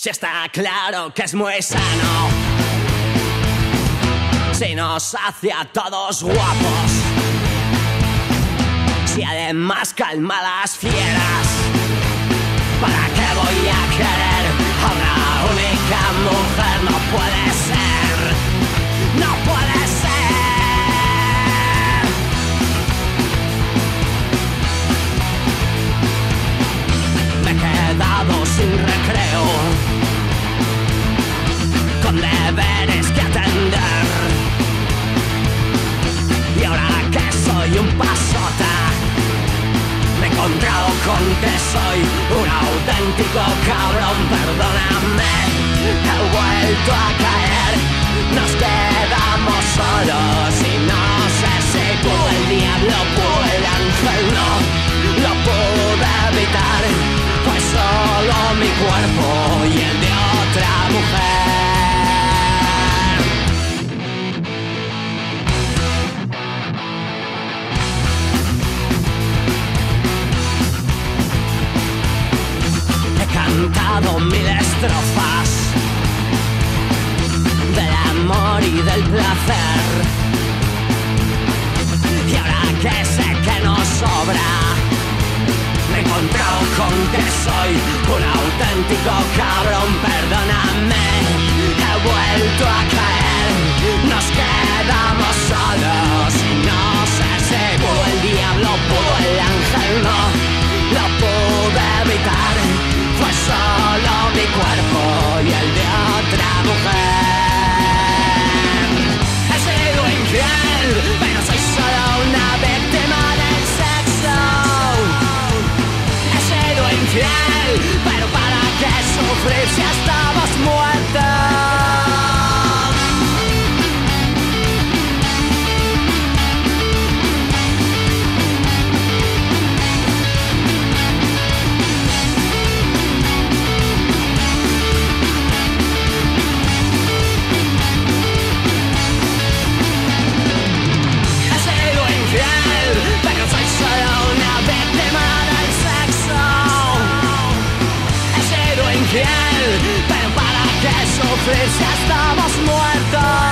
Si está claro que es muy sano, si nos hace a todos guapos, si además calma las fieras, ¿para qué voy a querer a una única mujer? No puede ser, no puede ser. Me he quedado sin recreo, con deberes que atender, y ahora que soy un pasota, me he encontrado con que soy un auténtico cabrón. Perdóname, he vuelto a caer. Nos quedamos solos y no sé si pudo el diablo, pudo el ángel, no lo pude evitar. Fue solo mi cuerpo y el de otra mujer. He cantado 1000 estrofas del amor y del placer, y ahora que sé que no sobra, me he encontrado con que soy un auténtico cabrón. Perdóname, he vuelto a caer. Nos quedamos solos y no sé si pudo el diablo, pudo el ángel, no lo pude evitar. Fue solo mi cuerpo y el de otra mujer. He sido infiel, pero soy solo una víctima del sexo. He sido infiel, pero ¿para qué sufrir si estamos muertos? Pero soy solo una víctima del sexo. He sido infiel, pero ¿para qué sufrir si estamos muertos?